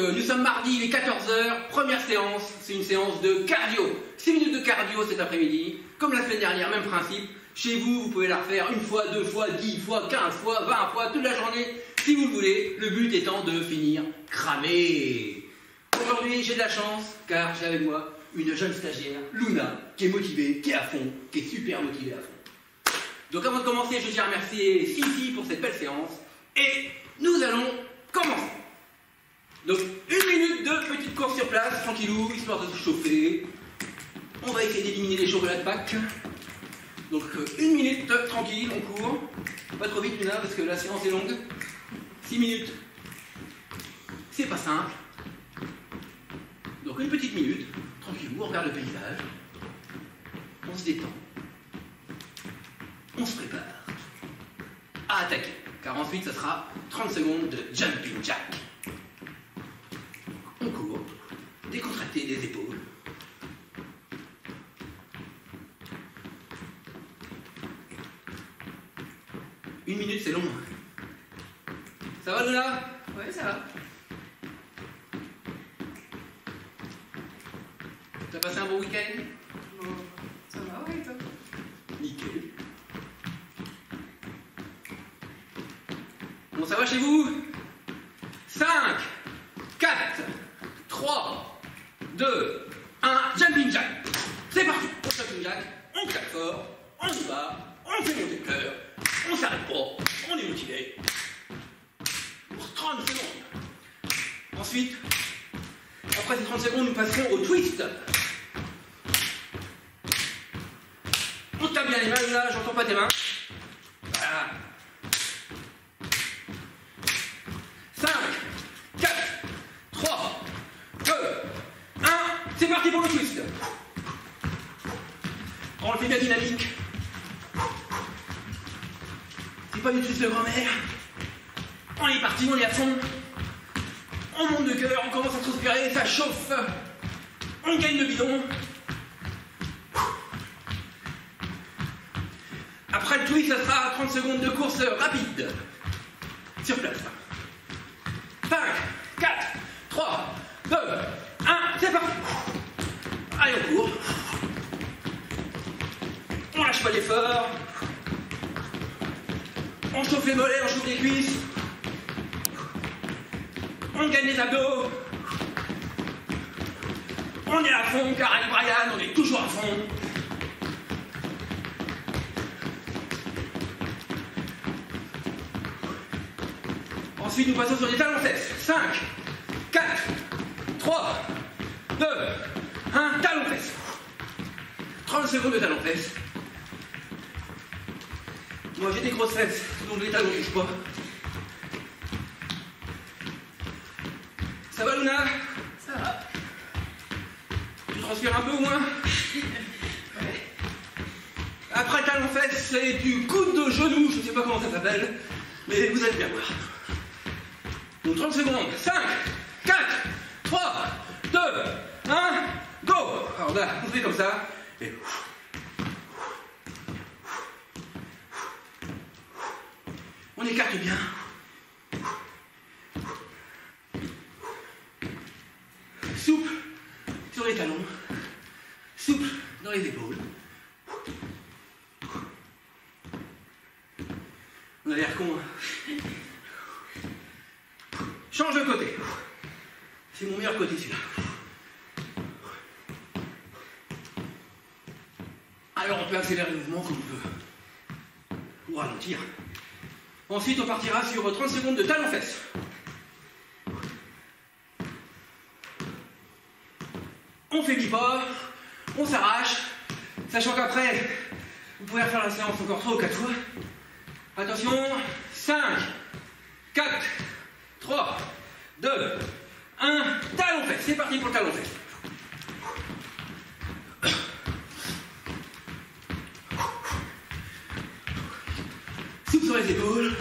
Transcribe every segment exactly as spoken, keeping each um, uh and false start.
euh, nous sommes mardi, il est quatorze heures, première séance, c'est une séance de cardio. six minutes de cardio cet après-midi, comme la semaine dernière, même principe. Chez vous, vous pouvez la refaire une fois, deux fois, dix fois, quinze fois, vingt fois, toute la journée, si vous le voulez. Le but étant de finir cramé. Aujourd'hui, j'ai de la chance, car j'ai avec moi une jeune stagiaire, Luna, qui est motivée, qui est à fond, qui est super motivée à fond. Donc avant de commencer, je tiens à remercier Fifi pour cette belle séance. Et nous allons commencer. Donc, une minute de petite course sur place, tranquillou, histoire de se chauffer. On va essayer d'éliminer les chocolats de Pâques. Donc, une minute, tranquille, on court. Pas trop vite, Luna, parce que la séance est longue. six minutes. C'est pas simple. Donc, une petite minute, tranquillou, on regarde le paysage. On se détend. On se prépare à attaquer. Car ensuite, ça sera trente secondes de jumping jack. On court, décontracter les épaules. Une minute, c'est long. Ça va, Luna? Oui, ça va. T'as passé un bon week-end? Bon, ça va, oui, toi? Nickel. Bon, ça va chez vous? cinq, quatre, trois, deux, un, jumping jack. C'est parti pour le jumping jack. On claque fort, on y va, on fait monter le cœur, on s'arrête pas, on est motivé. Pour trente secondes. Ensuite, après ces trente secondes, nous passerons au twist. On tape bien les mains, là, j'entends pas tes mains. Voilà. cinq, quatre, trois, deux, un, c'est parti pour le twist. On le fait bien dynamique. C'est pas du twist de grand-mère. On est parti, on est à fond. On monte de cœur, on commence à transpirer, ça chauffe. On gagne le bidon. Après le twist, ça sera trente secondes de course rapide. Sur place. cinq, quatre, trois, deux, un, c'est parti. Allez, on court. On lâche pas l'effort. On chauffe les mollets, on chauffe les cuisses. On gagne les abdos. On est à fond, car avec Brian, on est toujours à fond. Ensuite, nous passons sur les talons-fesses. cinq, quatre, trois, deux, un, talons-fesses. trente secondes de talons-fesses. Moi, j'ai des grosses fesses, donc les talons ne touchent pas. Ça va, Luna? Ça va. Tu transpires un peu au moins? Ouais. Après talons-fesses, c'est du coude de genou, je ne sais pas comment ça s'appelle, mais vous allez bien voir. Donc trente secondes. cinq, quatre, trois, deux, un, go. Alors là, on fait comme ça. Et... on écarte bien. Souple sur les talons. Souple dans les épaules. On a l'air con, hein. Change de côté. C'est mon meilleur côté, celui-là. Alors on peut accélérer le mouvement comme on veut. Ou ralentir. Ensuite, on partira sur trente secondes de talons-fesses. On fait mi-pas, on s'arrache, sachant qu'après, vous pouvez refaire la séance encore trois ou quatre fois. Attention, cinq, quatre, trois, deux, un, talons-fesses. C'est parti pour le talons-fesses. Souple sur les épaules.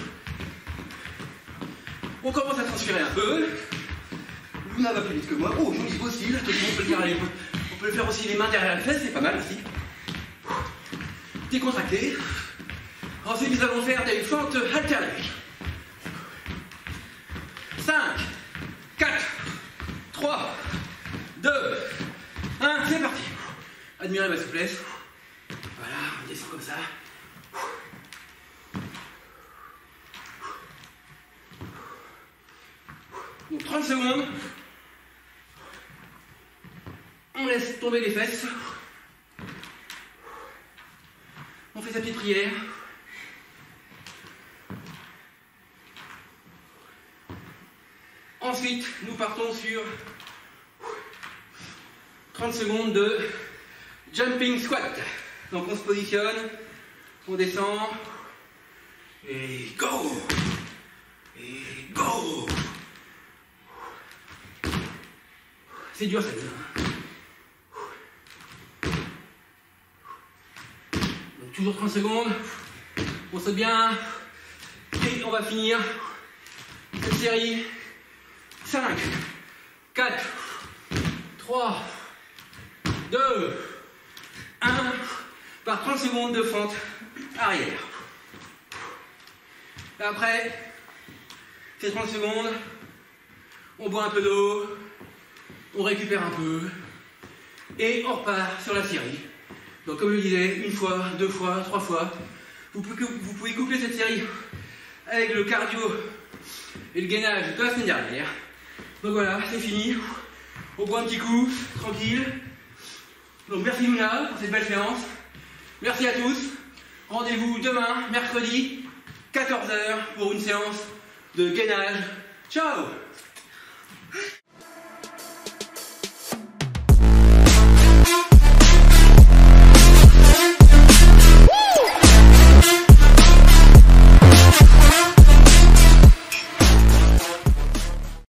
On commence à transpirer un peu. Luna va plus vite que moi. Oh, joli aussi. Attention, on peut le faire à l'épaule. On peut le faire aussi les mains derrière les fesses, c'est pas mal aussi. Décontracté. Ensuite, nous allons faire des fentes alternées. cinq, quatre, trois, deux, un, c'est parti. Admirez ma souplesse. Voilà, on descend comme ça. Donc trente secondes. On laisse tomber les fesses. On fait sa petite prière. Ensuite, nous partons sur trente secondes de jumping squat. Donc on se positionne, on descend, et go! Et go! C'est dur cette zone. Donc toujours trente secondes, on saute bien, et on va finir cette série. cinq, quatre, trois, deux, un, par trente secondes de fente arrière. Et après ces trente secondes, on boit un peu d'eau, on récupère un peu, et on repart sur la série. Donc comme je le disais, une fois, deux fois, trois fois, vous pouvez, vous pouvez coupler cette série avec le cardio et le gainage de la semaine dernière. Donc voilà, c'est fini. On boit un petit coup, tranquille. Donc merci Luna pour cette belle séance. Merci à tous. Rendez-vous demain, mercredi, quatorze heures, pour une séance de gainage. Ciao!